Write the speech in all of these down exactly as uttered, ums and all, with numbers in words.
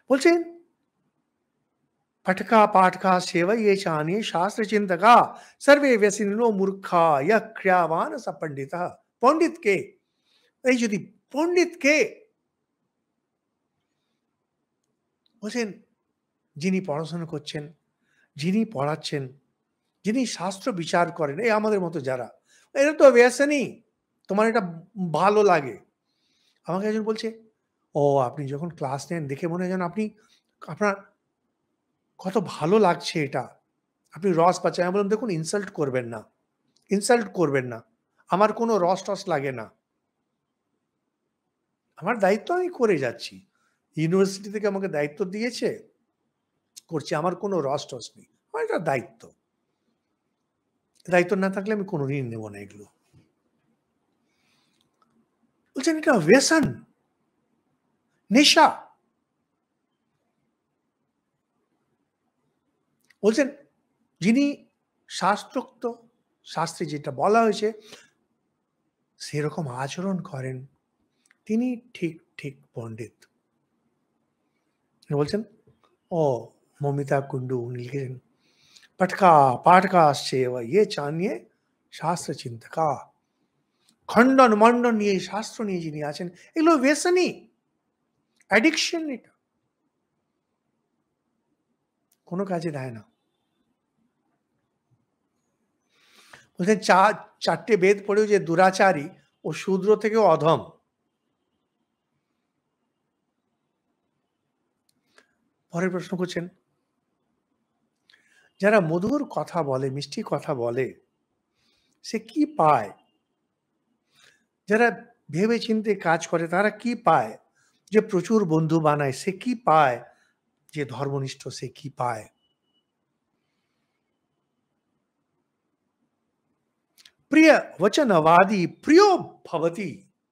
বলছেন पटका पाठका सेवये चान्ये शास्त्र चिंतका सर्वे व्यसनिनो मूर्खा यह क्रियावान स पंडित। पंडित के এই যদি पंडित के বলছেন যিনি পড়াশোনা করছেন, যিনি পড়াচ্ছেন, যিনি শাস্ত্র বিচার করেন, এই আমাদের মতো যারা, এটা তো ব্যসনী, তোমার এটা ভালো লাগে। আমাকে একজন বলছে, ও আপনি যখন ক্লাস নেন দেখে মনে হয় যেন আপনি আপনার কত ভালো লাগছে, এটা আপনি রস পাচ্ছেন। আমি বললাম দেখুন, ইনসাল্ট করবেন না, ইনসাল্ট করবেন না, আমার কোনো রস টস লাগে না, আমার দায়িত্ব আমি করে যাচ্ছি, ইউনিভার্সিটি থেকে আমাকে দায়িত্ব দিয়েছে, করছি, আমার কোনো রস টস নেই, আমার এটা দায়িত্ব, দায়িত্ব না থাকলে আমি কোনোদিন নেব না এগুলো। বলছেন এটা ব্যসন, নেশা। বলছেন যিনি শাস্ত্রোক্ত, শাস্ত্রে যেটা বলা হয়েছে সেরকম আচরণ করেন, তিনি ঠিক ঠিক পণ্ডিত। বলছেন ও মমিতা কুন্ডু উনি লিখেছেন, पटका पाठका सेव ये चान्ये शास्त्र चिंतका। খণ্ডন মণ্ডন নিয়ে, শাস্ত্র নিয়ে যিনি আছেন, এগুলো ব্যসনী, অ্যাডিকশন, এটা কোনো কাজে দেয় না। বলছেন চার চারটে বেদ পড়েও যে দুরাচারী ও শূদ্র থেকেও অধম। পরের প্রশ্ন করছেন, যারা মধুর কথা বলে, মিষ্টি কথা বলে, সে কি পায়? যারা ভেবে চিন্তে কাজ করে তারা কি পায়? যে প্রচুর বন্ধু বানায় সে কি পায়? যে ধর্মনিষ্ঠ সে কি পায়? প্রিয় বচনবাদী প্রিয় ভবতি,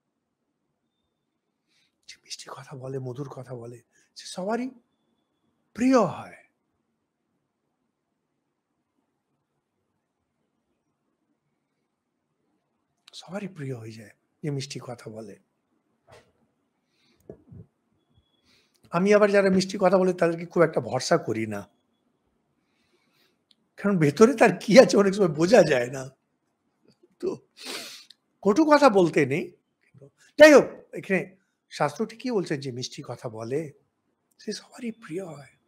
যে মিষ্টি কথা বলে, মধুর কথা বলে, সে সবারই প্রিয় হয়। সবারই প্রিয় হয়ে যায় যে মিষ্টি কথা বলে। আমি আবার যারা মিষ্টি কথা বলে তাদেরকে খুব একটা ভরসা করি না, কারণ ভেতরে তার কি আছে অনেক সময় বোঝা যায় না। তো কটু কথা বলতে নেই, যাই হোক, এখানে শাস্ত্র ঠিকই বলছেন যে মিষ্টি কথা বলে সে সবারই প্রিয় হয়।